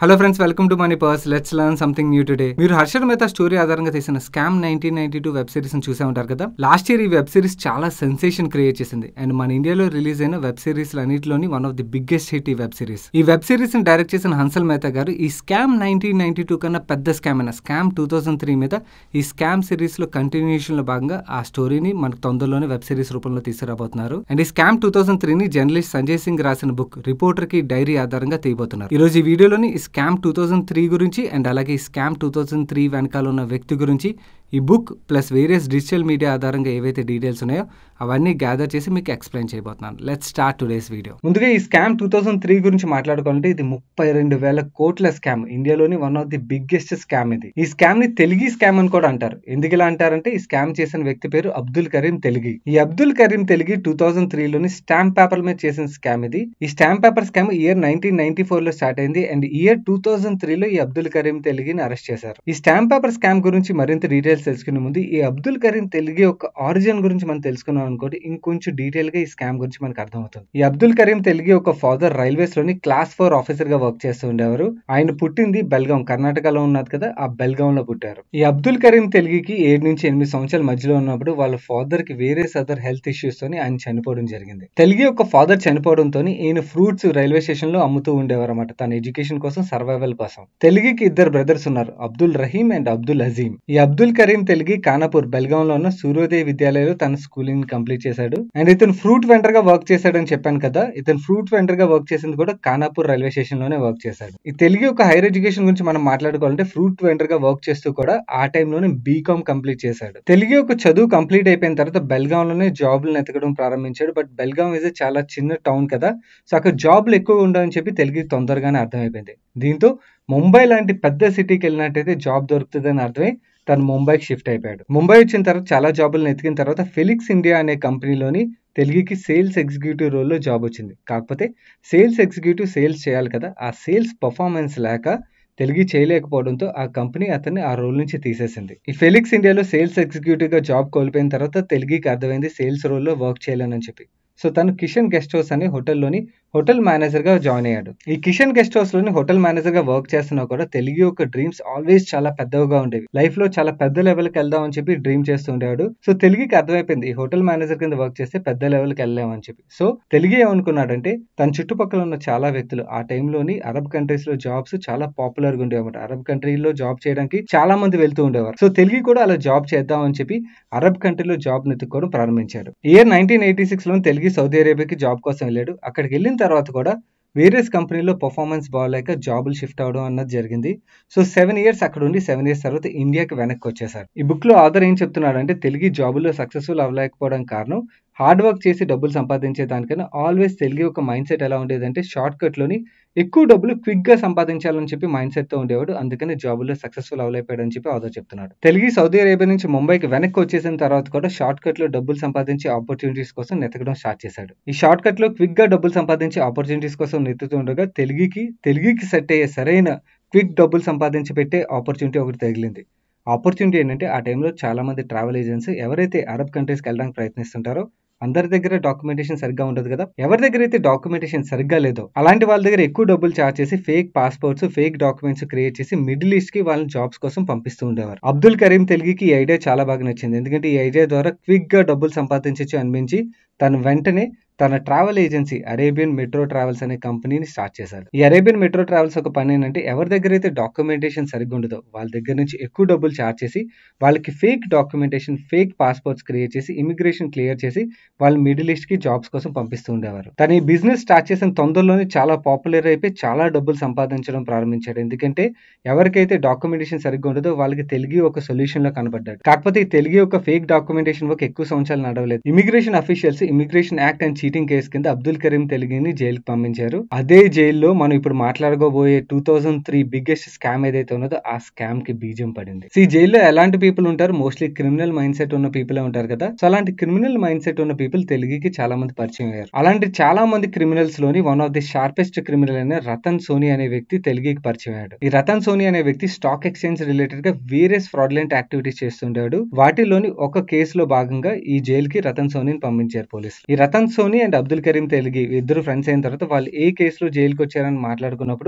Hello friends, welcome to money purse. Let's learn something new today. మీరు Harshad Mehta story ఆధారంగా తీసిన scam 1992 web series ని చూసే ఉంటారు కదా. లాస్ట్ ఇయర్ ఈ వెబ్ సిరీస్ చాలా సెన్సేషన్ క్రియేట్ చేసింది అండ్ మన ఇండియాలో రిలీజ్ అయిన వెబ్ సిరీస్ అన్నింటిలోని one of the biggest hit ఈ వెబ్ సిరీస్. ఈ వెబ్ సిరీస్ ని డైరెక్ట్ చేసిన హన్సల్ మెహతా గారు ఈ స్కామ్ 1992 కన్నా పెద్ద స్కామ్ అయిన స్కామ్ 2003 మీద ఈ స్కామ్ సిరీస్ లో కంటిన్యూషన్ లో భాగంగా ఆ స్టోరీని మనకు తొందరలోనే వెబ్ సిరీస్ రూపంలో తీసుకురాబోతున్నారు. అండ్ ఈ స్కామ్ 2003 ని జర్నలిస్ట్ సంజయ్ సింగ్ రాసిన బుక్ రిపోర్టర్ కి డైరీ ఆధారంగా తీయబోతున్నారు. ఈ రోజు ఈ వీడియోలోని స్కామ్ 2003 గురించి అండ్ అలాగే ఈ స్కామ్ 2003 వెనకాల ఉన్న వ్యక్తి గురించి, ఈ book plus various digital media ఆధారంగా ఏవైతే డీటెయిల్స్ ఉన్నాయో అవన్నీ గ్యాదర్ చేసి మీకు ఎక్స్ప్లెయిన్ చేయబోతున్నాను. Let's start today's video. ముందుగా ఈ స్కామ్ 2003 గురించి మాట్లాడుకోవాలంటే ఇది 32,000 కోట్ల స్కామ్. ఇండియాలోని one of the biggest scam ఇది. ఈ స్కామ్ ని తెల్గి స్కామ్ అని కూడా అంటారు. ఎందుకు ఇలా అంటారంటే ఈ స్కామ్ చేసిన వ్యక్తి పేరు అబ్దుల్ కరీం తెల్గి. ఈ అబ్దుల్ కరీం తెల్గి 2003 లోని స్టాంప్ పేపర్ మీద చేసిన స్కామ్ ఇది. ఈ స్టాంప్ పేపర్ స్కామ్ ఇయర్ 1994 లో స్టార్ట్ అయింది అండ్ ఇయర్ 2003 లో ఈ అబ్దుల్ కరీం తెల్గిని అరెస్ట్ చేశారు. ఈ స్టాంప్ పేపర్ స్కామ్ గురించి మరింత డీటెయిల్స్ తెలుసుకునే ముందు ఈ అబ్దుల్ కరీం తెల్గి యొక్క ఆరిజిన్ గురించి మనం తెలుసుకున్నాం అనుకోండి ఇంకొంచెం డీటెయిల్ గా ఈ స్కామ్ గురించి మనకు అర్థమవుతుంది. ఈ అబ్దుల్ కరీం తెల్గి ఒక ఫాదర్ రైల్వేస్ లోని క్లాస్ 4 ఆఫీసర్ గా వర్క్ చేస్తూ ఉండేవారు. ఆయన పుట్టింది బెల్గాం, కర్ణాటకలో ఉన్నది కదా, ఆ బెల్గాం లో పుట్టారు. ఈ అబ్దుల్ కరీం తెల్గికి 7 నుంచి 8 సంవత్సరాల మధ్యలో ఉన్నప్పుడు వాళ్ళ ఫాదర్ కి వేరే అదర్ హెల్త్ ఇష్యూస్ తోని ఆయన చనిపోవడం జరిగింది. తెల్గి యొక్క ఫాదర్ చనిపోవడంతో ఈయన ఫ్రూట్స్ రైల్వే స్టేషన్ లో అమ్ముతూ ఉండేవారు అన్నమాట, తన ఎడ్యుకేషన్ కోసం, సర్వైవల్ కోసం. తెల్గికి 2 బ్రదర్స్ ఉన్నారు, అబ్దుల్ రహీం అండ్ అబ్దుల్ అజీమ్. ఈ అబ్దుల్ కరీం తెల్గి కానాపూర్ బెల్గాం లో ఉన్న సూర్యోదయ విద్యాలయంలో తన స్కూలింగ్ కంప్లీట్ చేశాడు. అండ్ ఇతను ఫ్రూట్ వెండర్ గా వర్క్ చేశాడని చెప్పాను కదా, ఇతను ఫ్రూట్ వెండర్ గా వర్క్ చేసింది కూడా కానాపూర్ రైల్వే స్టేషన్ లోనే వర్క్ చేశాడు. ఈ తెల్గి ఒక హైయర్ ఎడ్యుకేషన్ గురించి మనం మాట్లాడుకోవాలంటే ఫ్రూట్ వెండర్ గా వర్క్ చేస్తూ కూడా ఆ టైంలోనే బీకామ్ కంప్లీట్ చేశాడు. తెల్గి ఒక చదువు కంప్లీట్ అయిపోయిన తర్వాత బెల్గాం లోనే జాబ్లు ఎతకడం ప్రారంభించాడు. బట్ బెల్గాం ఇస్ చాలా చిన్న టౌన్ కదా, సో అక్కడ జాబ్లు ఎక్కువ ఉండవని చెప్పి తెల్గి తొందరగానే అర్థమైపోయింది. దీంతో ముంబై లాంటి పెద్ద సిటీకి వెళ్ళినట్టయితే జాబ్ దొరుకుతుందని అర్థమై తను ముంబైకి షిఫ్ట్ అయిపోయాడు. ముంబై వచ్చిన తర్వాత చాలా జాబులను ఎతికిన తర్వాత ఫిలిక్స్ ఇండియా అనే కంపెనీలోని తెల్గికి సేల్స్ ఎగ్జిక్యూటివ్ రోల్లో జాబ్ వచ్చింది. కాకపోతే సేల్స్ ఎగ్జిక్యూటివ్ సేల్స్ చేయాలి కదా, ఆ సేల్స్ పర్ఫార్మెన్స్ లేక తెల్గి చేయలేకపోవడంతో ఆ కంపెనీ అతన్ని ఆ రోల్ నుంచి తీసేసింది. ఈ ఫెలిక్స్ ఇండియాలో సేల్స్ ఎగ్జిక్యూటివ్ గా జాబ్ కోల్పోయిన తర్వాత తెల్గికి అర్థమైంది సేల్స్ రోల్లో వర్క్ చేయలేనని చెప్పి. సో తను కిషన్ గెస్ట్ హౌస్ అనే హోటల్లోని హోటల్ మేనేజర్ గా జాయిన్ అయ్యాడు. ఈ కిషన్ గెస్ట్ హౌస్ లోని హోటల్ మేనేజర్ గా వర్క్ చేస్తున్నా కూడా తెల్గి యొక్క డ్రీమ్స్ ఆల్వేస్ చాలా పెద్దగా ఉండేవి. లైఫ్ లో చాలా పెద్ద లెవెల్ కి వెళ్దాం అని చెప్పి డ్రీమ్ చేస్తూ ఉండేవాడు. సో తెల్గికి అర్థమైపోయింది ఈ హోటల్ మేనేజర్ కింద వర్క్ చేస్తే పెద్ద లెవెల్ కి వెళ్ళామని చెప్పి. సో తెల్గి ఏమనుకున్నాడంటే తన చుట్టుపక్కల ఉన్న చాలా వ్యక్తులు ఆ టైంలోని అరబ్ కంట్రీస్ లో జాబ్స్ చాలా పాపులర్ గా ఉండేవన్నమాట. అరబ్ కంట్రీలో జాబ్ చేయడానికి చాలా మంది వెళ్తూ ఉండేవారు. సో తెల్గి కూడా అలా జాబ్ చేద్దాం అని చెప్పి అరబ్ కంట్రీలో జాబ్ నెత్తుకోవడం ప్రారంభించాడు. ఇయర్ 1986 లో తెల్గి సౌదీ అరేబియాకి జాబ్ కోసం వెళ్ళాడు. అక్కడికి వెళ్ళిన తర్వాత కూడా వేరియస్ కంపెనీలో పర్ఫార్మెన్స్ బాగాలేక జాబులు షిఫ్ట్ అవడం అన్నది జరిగింది. సో 7 ఇయర్స్ అక్కడ ఉండి 7 ఇయర్స్ తర్వాత ఇండియాకి వెనక్కి వచ్చేసారు. ఈ బుక్ లో ఆథర్ ఏం చెప్తున్నాడంటే తెల్గి జాబుల్లో సక్సెస్ఫుల్ అవ్వలేకపోవడం కారణం హార్డ్ వర్క్ చేసి డబ్బులు సంపాదించే దానికన్నా ఆల్వేస్ తెల్గి ఒక మైండ్ సెట్ ఎలా ఉండేదంటే షార్ట్ కట్ లోని ఎక్కువ డబ్బులు క్విక్ గా సంపాదించాలని చెప్పి మైండ్ సెట్ తో ఉండేవాడు. అందుకని జాబుల్లో సక్సెస్ఫుల్ అవ్వలేకపోయాడు అని చెప్పి ఆథర్ చెప్తున్నాడు. తెల్గి సౌదీ అరేబియా నుంచి ముంబైకి వెనక్కి వచ్చేసిన తర్వాత కూడా షార్ట్ కట్ లో డబ్బులు సంపాదించే ఆపర్చునిటీస్ కోసం నెతకడం స్టార్ట్ చేశాడు. ఈ షార్ట్ కట్ లో క్విక్ గా డబ్బులు సంపాదించే ఆపర్చునిటీస్ కోసం నెత్తుతుండగా తెల్గికి సెట్ అయ్యే సరైన క్విక్ డబ్బులు సంపాదించి పెట్టే ఆపర్చునిటీ ఒకటి తగిలింది. ఆపర్చునిటీ ఏంటంటే ఆ టైంలో చాలా మంది ట్రావెల్ ఏజెంట్స్ ఎవరైతే అరబ్ కంట్రీస్కి వెళ్ళడానికి ప్రయత్నిస్తుంటారో అందరి దగ్గర డాక్యుమెంటేషన్ సరిగ్గా ఉండదు కదా, ఎవరి దగ్గర అయితే డాక్యుమెంటేషన్ సరిగ్గా లేదో అలాంటి వాళ్ళ దగ్గర ఎక్కువ డబ్బులు చార్జ్ చేసి fake passports, fake documents create చేసి మిడిల్ ఈస్ట్ కి వాళ్ళని జాబ్స్ కోసం పంపిస్తూ ఉండేవారు. అబ్దుల్ కరీం తెల్గికి ఈ ఐడియా చాలా బాగా నచ్చింది. ఎందుకంటే ఈ ఐడియా ద్వారా క్విక్ గా డబ్బులు సంపాదించవచ్చు అనిపించి తను వెంటనే తన travel agency Arabian metro travels అనే కంపెనీని స్టార్ట్ చేశాడు. ఈ అరేబియన్ మెట్రో ట్రావెల్స్ ఒక పని ఏంటంటే ఎవరి దగ్గర అయితే డాక్యుమెంటేషన్ సరిగ్గా ఉండదో వాళ్ళ దగ్గర నుంచి ఎక్కువ డబ్బులు చార్జ్ చేసి వాళ్ళకి fake documentation, fake passports create చేసి ఇమిగ్రేషన్ క్లియర్ చేసి వాళ్ళు మిడిల్ ఈస్ట్ కి జాబ్స్ కోసం పంపిస్తూ ఉండేవారు. తను ఈ బిజినెస్ స్టార్ట్ చేసిన తొందరలోనే చాలా పాపులర్ అయిపోయి చాలా డబ్బులు సంపాదించడం ప్రారంభించాడు. ఎందుకంటే ఎవరికైతే డాక్యుమెంటేషన్ సరిగ్గా ఉండదో వాళ్ళకి తెల్గి ఒక సొల్యూషన్ లో కనబడ్డాడు. కాకపోతే ఈ తెల్గి ఒక ఫేక్ డాక్యుమెంటేషన్ వర్క్ ఎక్కువ సంవత్సరాలు నడవలేదు. Immigration officials immigration act and cheating case కింద అబ్దుల్ కరీం తెల్గిని జైలుకి పంపించారు. అదే జైల్లో మనం ఇప్పుడు మాట్లాడుకోబోయే 2003 బిగ్గెస్ట్ స్కామ్ ఏదైతే ఉన్నదో ఆ స్కామ్ కి బీజం పడింది. ఈ జైల్లో ఎలాంటి పీపుల్ ఉంటారు? మోస్ట్లీ క్రిమినల్ మైండ్ సెట్ ఉన్న పీపుల్ ఉంటారు కదా. సో అలాంటి క్రిమినల్ మైండ్ సెట్ ఉన్న పీపుల్ తెల్గికి చాలా మంది పరిచయం అయ్యారు. అలాంటి చాలా మంది క్రిమినల్స్ లోని one of the sharpest criminal అయిన రతన్ సోని అనే వ్యక్తి తెల్గికి పరిచయం అయ్యాడు. ఈ రతన్ సోని అనే వ్యక్తి స్టాక్ ఎక్స్చేంజ్ రిలేటెడ్ గా వేరియస్ ఫ్రాడ్లెంట్ యాక్టివిటీస్ చేస్తుంటాడు. వాటిలోని ఒక కేసులో భాగంగా ఈ జైలుకి రతన్ సోనిని పంపించారు పోలీసులు. ఈ రతన్ సోని అండ్ అబ్దుల్ కరీం తెల్గి ఇద్దరు ఫ్రెండ్స్ అయిన తర్వాత వాళ్ళు ఏ కేసులో జైలుకి వచ్చారని మాట్లాడుకున్నప్పుడు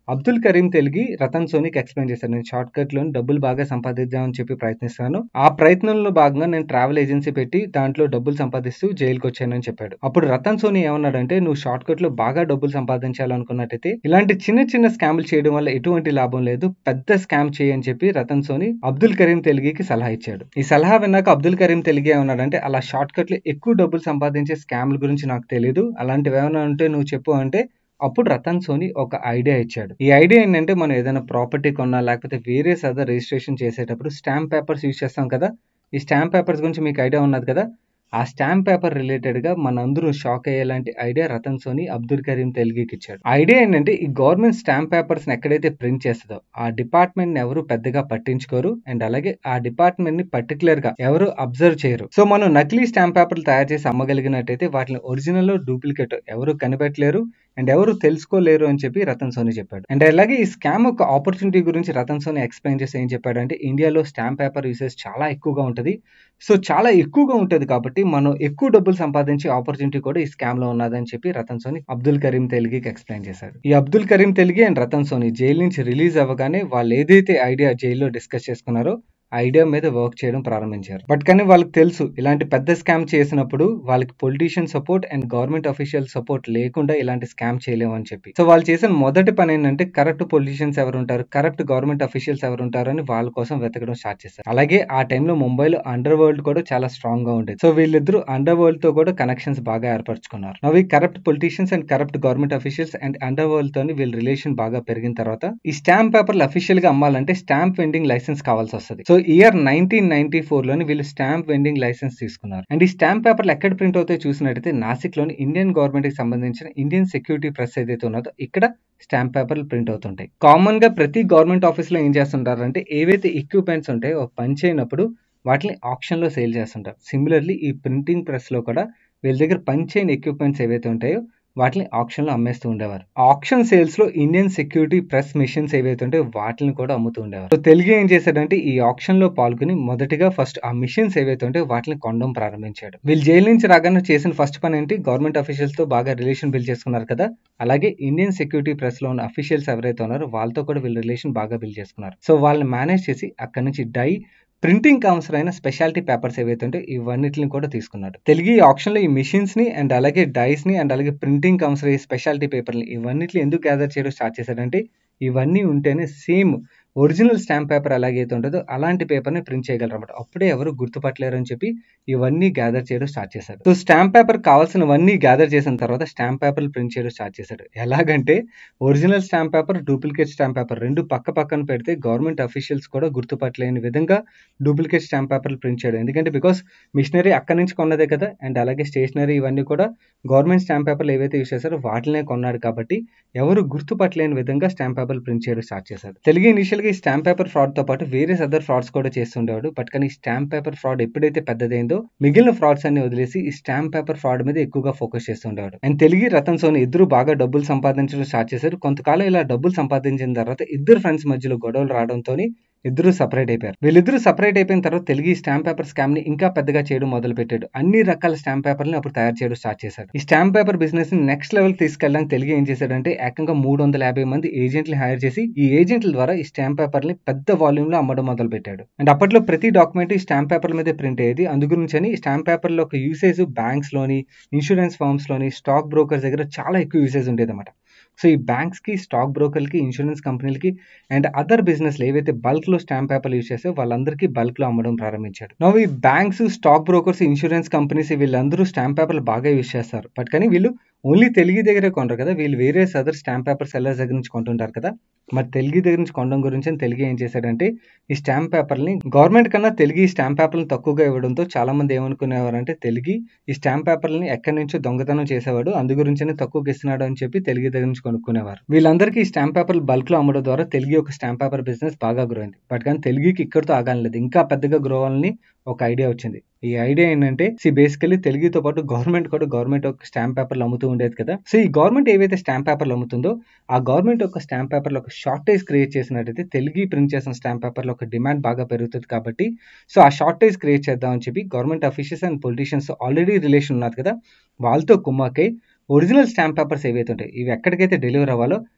అబ్దుల్ కరీం తెలుగి రతన్ సోనీకి ఎక్స్ప్లెయిన్ చేశారు. నేను షార్ట్ కట్ లో డబ్బులు బాగా సంపాదిద్దామని చెప్పి ప్రయత్నిస్తాను. ఆ ప్రయత్నంలో భాగంగా నేను ట్రావెల్ ఏజెన్సీ పెట్టి దాంట్లో డబ్బులు సంపాదిస్తూ జైలుకి వచ్చానని చెప్పాడు. అప్పుడు రతన్ సోనీ ఏమన్నాడంటే, నువ్వు షార్ట్ కట్ లో బాగా డబ్బులు సంపాదించాలనుకున్నట్టయితే ఇలాంటి చిన్న చిన్న స్కామ్లు చేయడం వల్ల ఎటువంటి లాభం లేదు, పెద్ద స్కామ్ చేయని చెప్పి రతన్ సోనీ అబ్దుల్ కరీం తెలుగికి సలహా ఇచ్చాడు. ఈ సలహా విన్నాక అబ్దుల్ కరీం తెలుగి ఏమన్నాడంటే, అలా షార్ట్ కట్ లో ఎక్కువ డబ్బులు సంపాదించే స్కామ్ల గురించి నాకు తెలియదు, అలాంటివి ఏమైనా ఉంటే నువ్వు చెప్పు అంటే అప్పుడు రతన్ సోనీ ఒక ఐడియా ఇచ్చాడు. ఈ ఐడియా ఏంటంటే, మనం ఏదైనా ప్రాపర్టీ కొన్నా లేకపోతే వేరే అదర్ రిజిస్ట్రేషన్ చేసేటప్పుడు స్టాంప్ పేపర్స్ యూజ్ చేస్తాం కదా. ఈ స్టాంప్ పేపర్స్ గురించి మీకు ఐడియా ఉన్నది కదా. ఆ స్టాంప్ పేపర్ రిలేటెడ్ గా మనందరూ షాక్ అయ్యేలాంటి ఐడియా రతన్ సోనీ అబ్దుల్ కరీం తెలుగికి ఇచ్చాడు. ఐడియా ఏంటంటే, ఈ గవర్నమెంట్ స్టాంప్ పేపర్స్ ఎక్కడైతే ప్రింట్ చేస్తుందో ఆ డిపార్ట్మెంట్ ని ఎవరు పెద్దగా పట్టించుకోరు, అండ్ అలాగే ఆ డిపార్ట్మెంట్ ని పర్టికులర్ గా ఎవరు అబ్జర్వ్ చేయరు. సో మనం నకిలీ స్టాంప్ పేపర్లు తయారు చేసి అమ్మగలిగినట్టయితే వాటిని ఒరిజినల్ డూప్లికేట్ ఎవరు కనిపెట్టలేరు అండ్ ఎవరు తెలుసుకోలేరు అని చెప్పి రతన్ సోనీ చెప్పాడు. అండ్ అలాగే ఈ స్కామ్ ఒక ఆపర్చునిటీ గురించి రతన్ సోనీ ఎక్స్ప్లెయిన్ చేసి ఏం చెప్పాడంటే, ఇండియాలో స్టాంప్ పేపర్ యూసేజ్ చాలా ఎక్కువగా ఉంటుంది. సో చాలా ఎక్కువగా ఉంటుంది కాబట్టి మనం ఎక్కువ డబ్బులు సంపాదించే ఆపర్చునిటీ కూడా ఈ స్కామ్ లో ఉన్నదని చెప్పి రతన్ సోనీ అబ్దుల్ కరీం తెలుగికి ఎక్స్ప్లెయిన్ చేశాడు. ఈ అబ్దుల్ కరీం తెలుగి అండ్ రతన్ సోనీ జైలు నుంచి రిలీజ్ అవ్వగానే వాళ్ళు ఏదైతే ఐడియా జైల్లో డిస్కస్ చేసుకున్నారో ఐడియా మీద వర్క్ చేయడం ప్రారంభించారు. బట్ కానీ వాళ్ళకి తెలుసు, ఇలాంటి పెద్ద స్కామ్ చేసినప్పుడు వాళ్ళకి politician support and government official support లేకుండా ఇలాంటి స్కామ్ చేయలేము అని చెప్పి. సో వాళ్ళు చేసిన మొదటి పని ఏంటంటే, కరెక్ట్ పొలిటీషియన్స్ ఎవరు ఉంటారు, కరెక్ట్ గవర్నమెంట్ అఫీషియల్స్ ఎవరు ఉంటారు అని వాళ్ళ కోసం వెతకడం స్టార్ట్ చేశారు. అలాగే ఆ టైంలో ముంబైలో అండర్ వరల్డ్ కూడా చాలా స్ట్రాంగ్ గా ఉండేది. సో వీళ్ళిద్దరూ అండర్ వరల్డ్ తో కూడా కనెక్షన్స్ బాగా ఏర్పరచుకున్నారు. నవ్వు ఈ corrupt politicians and corrupt government officials and underworld తోని వీళ్ళ రిలేషన్ బాగా పెరిగిన తర్వాత ఈ స్టాంప్ పేపర్లు అఫీషియల్ గా అమ్మాలంటే స్టాంప్ వెండింగ్ లైసెన్స్ కావాల్సి వస్తుంది. సో ఇయర్ 1994 లోని వీళ్ళు స్టాంప్ వెండింగ్ లైసెన్స్ తీసుకున్నారు. అండ్ ఈ స్టాంప్ పేపర్లు ఎక్కడ ప్రింట్ అవుతాయో చూసినట్టయితే నాసిక్ లోని ఇండియన్ గవర్నమెంట్ కి సంబంధించిన ఇండియన్ సెక్యూరిటీ ప్రెస్ ఏదైతే ఉన్నదో ఇక్కడ స్టాంప్ పేపర్లు ప్రింట్ అవుతుంటాయి. కామన్ గా ప్రతి గవర్నమెంట్ ఆఫీస్ లో ఏం చేస్తుంటారంటే, ఏవైతే ఎక్విప్మెంట్స్ ఉంటాయో పని చేయనప్పుడు వాటిని ఆప్షన్ లో సేల్ చేస్తుంటారు. సిమిలర్లీ ఈ ప్రింటింగ్ ప్రెస్ లో కూడా వీళ్ళ దగ్గర పని చేయని ఎక్విప్మెంట్స్ ఏవైతే ఉంటాయో వాటిని ఆప్షన్ లో అమ్మేస్తూ ఉండేవారు. ఆప్షన్ సేల్స్ లో ఇండియన్ సెక్యూరిటీ ప్రెస్ మిషన్స్ ఏవైతే ఉంటాయో వాటిని కూడా అమ్ముతూ ఉండేవారు. సో తెలుగు ఏం చేశాడంటే, ఈ ఆప్షన్ లో పాల్గొని మొదటిగా ఫస్ట్ ఆ మిషన్స్ ఏవైతే ఉంటాయో వాటిని కొనడం ప్రారంభించాడు. వీళ్ళు జైలు నుంచి రాగానే చేసిన ఫస్ట్ పని ఏంటి, గవర్నమెంట్ అఫీషియల్స్ తో బాగా రిలేషన్ బిల్డ్ చేసుకున్నారు కదా. అలాగే ఇండియన్ సెక్యూరిటీ ప్రెస్ లో ఉన్న అఫీషియల్స్ ఎవరైతే ఉన్నారో వాళ్ళతో కూడా వీళ్ళు రిలేషన్ బాగా బిల్డ్ చేసుకున్నారు. సో వాళ్ళని మేనేజ్ చేసి అక్కడ నుంచి ప్రింటింగ్ అవసరమైన స్పెషాలిటీ పేపర్స్ ఏవైతే ఉంటే ఇవన్నిటిని కూడా తీసుకున్నాడు. తెలుగు ఆప్షన్ లో ఈ మిషన్స్ ని అండ్ అలాగే డైస్ ని అండ్ అలాగే ప్రింటింగ్ అవసరమైన స్పెషాలిటీ పేపర్ని ఇవన్నిటిని ఎందుకు గ్యాదర్ చేయడం స్టార్ట్ చేశాడంటే, ఇవన్నీ ఉంటేనే సేమ్ ఒరిజినల్ స్టాంప్ పేపర్ ఎలాగైతే ఉంటుందో అలాంటి పేపర్ని ప్రింట్ చేయగలరు అనమాట. అప్పుడే ఎవరు గుర్తుపట్టలేరు అని చెప్పి ఇవన్నీ గ్యాదర్ చేయడం స్టార్ట్ చేశారు. సో స్టాంప్ పేపర్ కావాల్సినవన్నీ గ్యాదర్ చేసిన తర్వాత స్టాంప్ పేపర్లు ప్రింట్ చేయడం స్టార్ట్ చేశాడు. ఎలాగంటే original stamp paper, duplicate stamp paper రెండు పక్క పక్కన పెడితే గవర్నమెంట్ అఫీషియల్స్ కూడా గుర్తుపట్టలేని విధంగా డూప్లికేట్ స్టాంప్ పేపర్లు ప్రింట్ చేయడం. ఎందుకంటే బికాస్ మిషనరీ అక్కడి నుంచి కొన్నదే కదా, అండ్ అలాగే స్టేషనరీ ఇవన్నీ కూడా గవర్నమెంట్ స్టాంప్ పేపర్లు ఏవైతే యూస్ చేశారో వాటినే కొన్నాడు కాబట్టి ఎవరు గుర్తుపట్టలేని విధంగా స్టాంప్ పేపర్లు ప్రింట్ చేయడం స్టార్ట్ చేశారు. తెలుగు ఇనిషియల్ గా ఈ స్టాంప్ పేపర్ ఫ్రాడ్ తో పాటు వేరే అదర్ ఫ్రాడ్స్ కూడా చేస్తుండేవాడు. బట్ కానీ స్టాంప్ పేపర్ ఫ్రాడ్ ఎప్పుడైతే పెద్దదైందో మిగిలిన ఫ్రాడ్స్ అన్ని వదిలేసి ఈ స్టాంప్ పేపర్ ఫ్రాడ్ మీద ఎక్కువగా ఫోకస్ చేస్తుండేవాడు. అండ్ తెలుగు రతన్ సోనీ ఇద్దరు బాగా డబ్బులు సంపాదించడం స్టార్ట్ చేశారు. కొంతకాలం ఇలా డబ్బులు సంపాదించిన తర్వాత ఇద్దరు ఫ్రెండ్స్ మధ్యలో గొడవలు రావడంతో ఇద్దరు సపరేట్ అయిపోయారు. వీళ్ళిద్దరూ సపరేట్ అయిపోయిన తర్వాత తెలుగు స్టాంప్ పేపర్ స్కామ్ ని ఇంకా పెద్దగా చేయడం మొదలు పెట్టాడు. అన్ని రకాల స్టాంప్ పేపర్ని అప్పుడు తయారు చేయడం స్టార్ట్ చేశాడు. ఈ స్టాంప్ పేపర్ బిజినెస్ ని నెక్స్ట్ లెవెల్ తీసుకెళ్ళడానికి తెలుగు ఏం చేశాడంటే, ఏకంగా 350 మంది ఏజెంట్లు హైర్ చేసి ఈ ఏజెంట్ల ద్వారా ఈ స్టాంప్ పేపర్ని పెద్ద వాల్యూమ్ లో అమ్మడం మొదలు పెట్టాడు. అండ్ అప్పట్లో ప్రతి డాక్యుమెంట్ ఈ స్టాంప్ పేపర్ మీద ప్రింట్ అయ్యేది. అందుగురించి స్టాంప్ పేపర్ లో ఒక యూసేజ్ బ్యాంక్స్ లోని, ఇన్సూరెన్స్ ఫర్మ్స్ లోని, స్టాక్ బ్రోకర్స్ దగ్గర చాలా ఎక్కువ యూసేజ్ ఉండేది అనమాట. సో ఈ బ్యాంక్స్ కి, స్టాక్ బ్రోకర్లకి, ఇన్సూరెన్స్ కంపెనీలకి అండ్ అదర్ బిజినెస్ ఏవైతే బల్క్ లో స్టాంప్ పేపర్లు యూస్ చేస్తే వాళ్ళందరికీ బల్క్ లో అమ్మడం ప్రారంభించాడు. నవ్వు ఈ banks, stock brokers, insurance companies వీళ్ళందరూ స్టాంప్ పేపర్లు బాగా యూస్ చేస్తారు. బట్ కానీ వీళ్ళు ఓన్లీ తెలుగు దగ్గరే కొంటారు కదా, వీళ్ళు వేరే అదర్ స్టాంప్ పేపర్ సెల్లర్స్ దగ్గర నుంచి కొంటుంటారు కదా. మరి తెలుగు దగ్గర నుంచి కొనడం గురించి తెలుగు ఏం చేశాడంటే, ఈ స్టాంప్ పేపర్ని గవర్నమెంట్ కన్నా తెలుగు ఈ స్టాంప్ పేపర్లను తక్కువగా ఇవ్వడంతో చాలా మంది ఏమనుకునేవారంటే, తెలుగు ఈ స్టాంప్ పేపర్లని ఎక్కడి నుంచో దొంగతనం చేసేవాడు, అందు గురించే తక్కువకి ఇస్తున్నాడు అని చెప్పి తెలుగు దగ్గర నుంచి కొనుక్కునేవారు. వీళ్ళందరికీ ఈ స్టాంప్ పేపర్లు బల్క్ లో అమ్మడం ద్వారా తెలుగు ఒక స్టాంప్ పేపర్ బిజినెస్ బాగా గ్రో అయింది. బట్ కానీ తెలుగుకి ఇక్కడితో ఆగాలేదు, ఇంకా పెద్దగా గ్రో అవ్వాలని ఒక ఐడియా వచ్చింది. ఈ ఐడియా ఏంటంటే, బేసికలీ తెలుగుతో పాటు గవర్నమెంట్ ఒక స్టాంప్ పేపర్లు అమ్ముతూ ఉండేది కదా. సో ఈ గవర్నమెంట్ ఏవైతే స్టాంప్ పేపర్లు అమ్ముతుందో ఆ గవర్నమెంట్ ఒక స్టాంప్ పేపర్లో ఒక షార్టేజ్ క్రియేట్ చేసినట్టయితే తెలుగు ప్రింట్ చేసిన స్టాంప్ పేపర్లో ఒక డిమాండ్ బాగా పెరుగుతుంది కాబట్టి, సో ఆ షార్టేజ్ క్రియేట్ చేద్దామని చెప్పి government officials and politicians already relation ఉన్నారు కదా, వాళ్ళతో కుమ్మాకై ఒరిజినల్ స్టాంప్ పేపర్స్ ఏవైతే ఉంటాయి ఇవి ఎక్కడికైతే డెలివర్ అవ్వాలో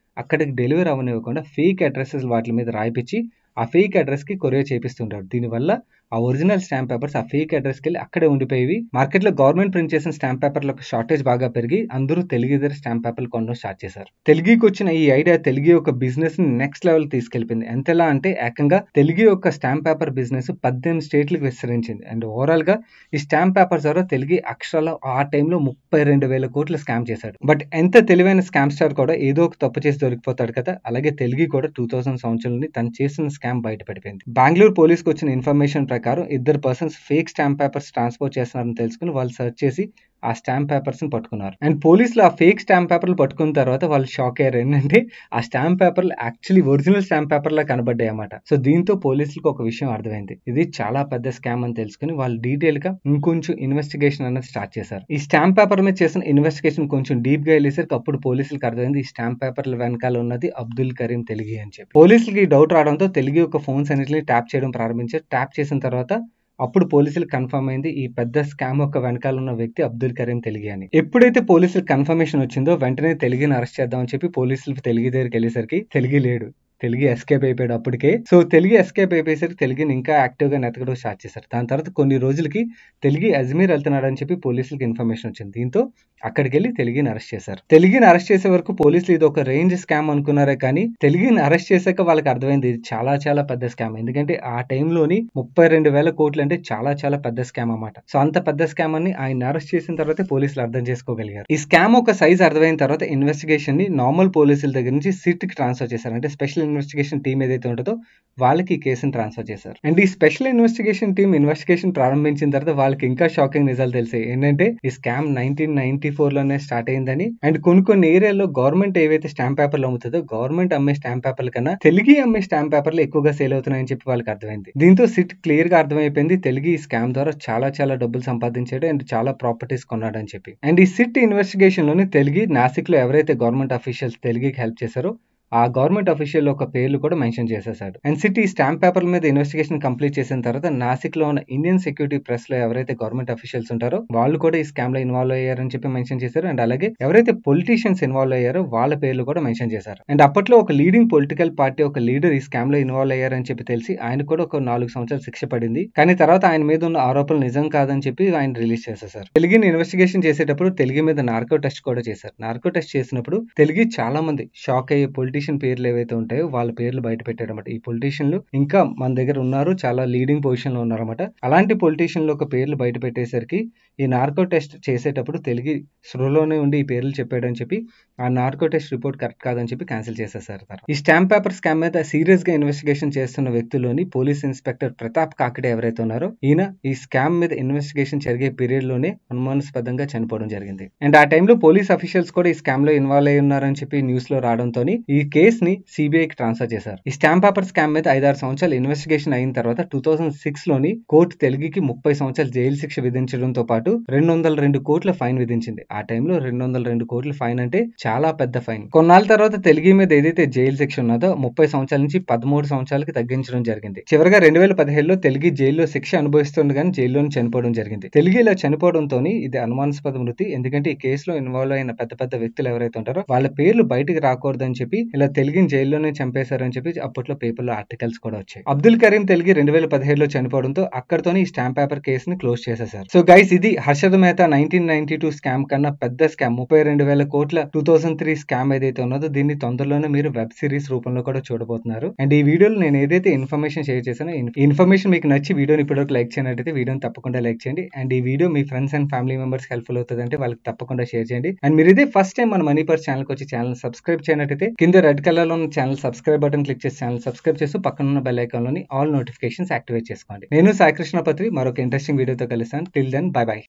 అక్కడికి డెలివరీ అవ్వనివ్వకుండా ఫేక్ అడ్రసెస్ వాటి మీద రాయిపించి ఆ ఫేక్ అడ్రస్కి కొరియర్ చేపిస్తుంటారు. దీనివల్ల ఆ ఒరిజినల్ స్టాంప్ పేపర్స్ ఆ ఫేక్ అడ్రస్కి వెళ్ళి అక్కడే ఉండిపోయి మార్కెట్లో గవర్నమెంట్ ప్రింట్ చేసిన స్టాంప్ పేపర్లకు షార్టేజ్ బాగా పెరిగి అందరూ తెలుగు దగ్గర స్టాంప్ పేపర్లు కొనడం స్టార్ట్ చేశారు. తెలుగుకి వచ్చిన ఈ ఐడియా తెలుగు యొక్క బిజినెస్ ని నెక్స్ట్ లెవెల్ తీసుకెళ్లిపోయింది. ఎంతలా అంటే ఏకంగా తెలుగు యొక్క స్టాంప్ పేపర్ బిజినెస్ 18 స్టేట్లకు విస్తరించింది. అండ్ ఓవరాల్ గా ఈ స్టాంప్ పేపర్స్ ద్వారా తెలుగు అక్షరాలు ఆ టైంలో 32,000 కోట్లు స్కామ్ చేశాడు. బట్ ఎంత తెలివైన స్కామ్ స్టార్ కూడా ఏదో ఒక తప్పు చేసి దొరికిపోతాడు కదా. అలాగే తెలుగు కూడా 2000 సంవత్సరాలని తను చేసిన స్కామ్ బయటపడిపోయింది. బెంగళూరు పోలీస్ కి వచ్చిన ఇన్ఫర్మేషన్ ప్రకారం ఇద్దరు persons fake stamp papers transport చేస్తున్నారని తెలుసుకుని వాళ్ళు సెర్చ్ చేసి ఆ స్టాంప్ పేపర్స్ ని పట్టుకున్నారు. అండ్ పోలీసులు ఆ ఫేక్ స్టాంప్ పేపర్లు పట్టుకున్న తర్వాత వాళ్ళు షాక్ అయ్యారు. ఏంటంటే ఆ స్టాంప్ పేపర్లు యాక్చువల్లీ ఒరిజినల్ స్టాంప్ పేపర్ లా కనబడ్డాయి అన్నమాట. సో దీంతో పోలీసులకు ఒక విషయం అర్థమైంది, ఇది చాలా పెద్ద స్కామ్ అని తెలుసుకుని వాళ్ళు డీటెయిల్ గా ఇంకొంచెం ఇన్వెస్టిగేషన్ అనేది స్టార్ట్ చేశారు. ఈ స్టాంప్ పేపర్ మీద చేసిన ఇన్వెస్టిగేషన్ కొంచెం డీప్ గా వెళ్ళేసరికి అప్పుడు పోలీసులకు అర్థమైంది ఈ స్టాంప్ పేపర్ల వెనకాల ఉన్నది అబ్దుల్ కరీం తెలుగు అని చెప్పి. పోలీసులకి డౌట్ రావడంతో తెలుగు యొక్క ఫోన్స్ అన్నిటిని ట్యాప్ చేయడం ప్రారంభించారు. ట్యాప్ చేసిన తర్వాత అప్పుడు పోలీసులకు కన్ఫర్మ్ అయింది ఈ పెద్ద స్కామ్ యొక్క వెనకాల ఉన్న వ్యక్తి అబ్దుల్ కరీం తెలుగు అని. ఎప్పుడైతే పోలీసులకు కన్ఫర్మేషన్ వచ్చిందో వెంటనే తెలుగుని అరెస్ట్ చేద్దామని చెప్పి పోలీసులు తెలుగు దగ్గరికి వెళ్ళేసరికి తెలుగు లేడు, తెలుగు ఎస్కేప్ అయిపోయాడు అప్పటికే. సో తెలుగు ఎస్కేప్ అయిపోయేసరికి తెలుగుని ఇంకా యాక్టివ్ గా నెతకడం స్టార్ట్ చేశారు. దాని తర్వాత కొన్ని రోజులకి తెలుగు అజ్మీర్ వెళ్తున్నాడు అని చెప్పి పోలీసులకు ఇన్ఫర్మేషన్ వచ్చింది. దీంతో అక్కడికి వెళ్ళి తెలుగుని అరెస్ట్ చేశారు. తెలుగుని అరెస్ట్ చేసే వరకు పోలీసులు ఇది ఒక రేంజ్ స్కామ్ అనుకున్నారే కానీ తెలుగుని అరెస్ట్ చేశాక వాళ్ళకి అర్థమైంది ఇది చాలా చాలా పెద్ద స్కామ్. ఎందుకంటే ఆ టైంలోని 32,000 కోట్లు అంటే చాలా చాలా పెద్ద స్కామ్ అన్నమాట. సో అంత పెద్ద స్కామ్ అని ఆయన అరెస్ట్ చేసిన తర్వాత పోలీసులు అర్థం చేసుకోగలిగారు. ఈ స్కామ్ ఒక సైజ్ అర్థమైన తర్వాత ఇన్వెస్టిగేషన్ ని నార్మల్ పోలీసుల దగ్గర నుంచి సిట్ కి ట్రాన్స్ఫర్ చేశారు. అంటే స్పెషల్ ఇన్వెస్టిగేషన్ టీం ఏదైతే ఉంటుందో వాళ్ళకి ఈ కేసును ట్రాన్స్ఫర్ చేశారు. అండ్ ఈ స్పెషల్ ఇన్వెస్టిగేషన్ టీం ఇన్వెస్టిగేషన్ ప్రారంభించిన తర్వాత వాళ్ళకి ఇంకా షాకింగ్ రిజల్ట్ తెలిసాయి. ఏంటంటే ఈ స్కామ్ 1994 లోనే స్టార్ట్ అయిందని అండ్ కొన్ని ఏరియాలో గవర్నమెంట్ ఏవైతే స్టాంప్ పేపర్లు అమ్ముతుందో గవర్నమెంట్ అమ్మే స్టాంప్ పేపర్ల కన్నా తెలుగు అమ్మే స్టాంప్ పేపర్లు ఎక్కువగా సేల్ అవుతున్నాయని చెప్పి వాళ్ళకి అర్థమైంది. దీంతో సిట్ క్లియర్ గా అర్థమైపోయింది తెలుగు ఈ స్కామ్ ద్వారా చాలా చాలా డబ్బులు సంపాదించాడు అండ్ చాలా ప్రాపర్టీస్ కొన్నాడని చెప్పి. అండ్ ఈ సిట్ ఇన్వెస్టిగేషన్ లోని తెలుగు నాసిక్ లో ఎవరైతే గవర్నమెంట్ అఫీషియల్స్ తెలుగుకి హెల్ప్ చేశారో ఆ గవర్నమెంట్ అఫీషియల్ యొక్క పేర్లు కూడా మెన్షన్ చేసేసాడు. అండ్ సిటీ స్టాంప్ పేపర్ల మీద ఇన్వెస్టిగేషన్ కంప్లీట్ చేసిన తర్వాత నాసిక్ లో ఉన్న ఇండియన్ సెక్యూరిటీ ప్రెస్ లో ఎవరైతే గవర్నమెంట్ అఫీషియల్స్ ఉంటారో వాళ్ళు కూడా ఈ స్కామ్ లో ఇన్వాల్వ్ అయ్యారని చెప్పి మెన్షన్ చేశారు. అండ్ అలాగే ఎవరైతే పొలిటీషియన్స్ ఇన్వాల్వ్ అయ్యారో వాళ్ళ పేర్లు కూడా మెన్షన్ చేశారు. అండ్ అప్పట్లో ఒక లీడింగ్ పొలిటికల్ పార్టీ ఒక లీడర్ ఈ స్కామ్ లో ఇన్వాల్వ్ అయ్యారని చెప్పి తెలిసి ఆయన కూడా ఒక 4 సంవత్సరాలు శిక్ష పడింది. కానీ తర్వాత ఆయన మీద ఉన్న ఆరోపణలు నిజం కాదని చెప్పి ఆయన రిలీజ్ చేసేసారు. తెలుగుని ఇన్వెస్టిగేషన్ చేసేటప్పుడు తెలుగు మీద నార్కో టెస్ట్ కూడా చేశారు. నార్కో టెస్ట్ చేసినప్పుడు తెలుగు చాలా మంది షాక్ అయ్యే పొలిటీషియన్ పేర్లు ఏవైతే ఉంటాయో వాళ్ళ పేర్లు బయట పెట్టారన్నమాట. ఈ పొలిటీషియన్లు ఇంకా మన దగ్గర ఉన్నారు, చాలా లీడింగ్ పొజిషన్ లో ఉన్నారన్నమాట. అలాంటి పొలిటీషియన్లు ఒక పేర్లు బయట పెట్టేసరికి ఈ నార్కో టెస్ట్ చేసేటప్పుడు తెలుగు స్రోలోనే ఉండి ఈ పేర్లు చెప్పాడని చెప్పి ఆ నార్కో టెస్ట్ రిపోర్ట్ కరెక్ట్ కాదని చెప్పి క్యాన్సిల్ చేసేసారు. ఈ స్టాంప్ పేపర్ స్కామ్ మీద సీరియస్ గా ఇన్వెస్టిగేషన్ చేస్తున్న వ్యక్తుల్లోని పోలీస్ ఇన్స్పెక్టర్ ప్రతాప్ కాకడే ఎవరైతే ఉన్నారో ఈయన ఈ స్కామ్ మీద ఇన్వెస్టిగేషన్ జరిగే పీరియడ్ లోనే అనుమానాస్పదంగా చనిపోవడం జరిగింది. అండ్ ఆ టైంలో పోలీస్ అఫీషియల్స్ కూడా ఈ స్కామ్ లో ఇన్వాల్వ్ అయి ఉన్నారని చెప్పి న్యూస్ లో రావడంతో ఈ కేసు ని సిబిఐకి ట్రాన్స్ఫర్ చేశారు. ఈ స్టాంప్ పేపర్ స్కామ్ మీద 5-6 సంవత్సరాలు ఇన్వెస్టిగేషన్ అయిన తర్వాత 2006 లోని కోర్టు తెలుగుకి 30 సంవత్సరాలు జైలు శిక్ష విధించడంతో పాటు 202 కోట్ల ఫైన్ విధించింది. ఆ టైంలో 202 కోట్ల ఫైన్ అంటే చాలా పెద్ద ఫైన్. కొన్నాళ్ళ తర్వాత తెలుగు మీద ఏదైతే జైలు శిక్ష ఉన్నదో 30 సంవత్సరాల నుంచి 13 సంవత్సరాలకి తగ్గించడం జరిగింది. చివరిగా 2017లో తెలుగు జైల్లో శిక్ష అనుభవిస్తుండగానే జైల్లోనే చనిపోవడం జరిగింది. తెలుగు ఇలా చనిపోవడంతో ఇది అనుమానాస్పద మృతి. ఎందుకంటే ఈ కేసులో ఇన్వాల్వ్ అయిన పెద్ద పెద్ద వ్యక్తులు ఎవరైతే ఉంటారో వాళ్ళ పేర్లు బయటకు రాకూడదని చెప్పి ఇలా తెలుగుని జైల్లోనే చంపేశారని చెప్పి అప్పట్లో పేపర్లో ఆర్టికల్స్ కూడా వచ్చాయి. అబ్దుల్ కరీం తెలుగు 2017లో చనిపోవడంతో అక్కడతోనే ఈ స్టాంప్ పేపర్ కేసుని క్లోజ్ చేసేశారు. సో గైస్ ఇది హర్షద్ మెహతా 1992 స్కామ్ కన్నా పెద్ద స్కామ్ 32,000 కోట్ల 2003 స్కామ్ ఏదైతే ఉన్నదో దీన్ని తొందరలోనే మీరు వెబ్ సిరీస్ రూపంలో కూడా చూడబోతున్నారు. అండ్ ఈ వీడియోలో నేను ఏదైతే ఇన్ఫర్మేషన్ షేర్ చేశానో ఈ ఇన్ఫర్మేషన్ మీకు నచ్చి వీడియోని ఇప్పటివరకు లైక్ చేయనట్టయితే వీడియోని తప్పకుండా లైక్ చేయండి. అండ్ ఈ వీడియో మీ friends and family members helpful అవుతుంది అంటే వాళ్ళకి తప్పకుండా షేర్ చేయండి. అండ్ మీరు ఇదే ఫస్ట్ టైం మన మనీ పర్స్ ఛానల్కి వచ్చి ఛానల్ సబ్స్క్రైబ్ చేయనట్టయితే కింద రెడ్ కలర్ లో ఉన్న ఛానల్ సబ్స్క్రైబ్ బటన్ క్లిక్ చేసి ఛానల్ సబ్స్క్రైబ్ చేస్తూ పక్కన బెల్ ఐకాన్ లోని ఆల్ నోటిఫికేషన్స్ యాక్టివేట్ చేసుకోండి. నేను సాయి కృష్ణ పత్రి మరొక ఇంట్రెస్టింగ్ వీడియోతో కలుస్తాను. Till then bye by.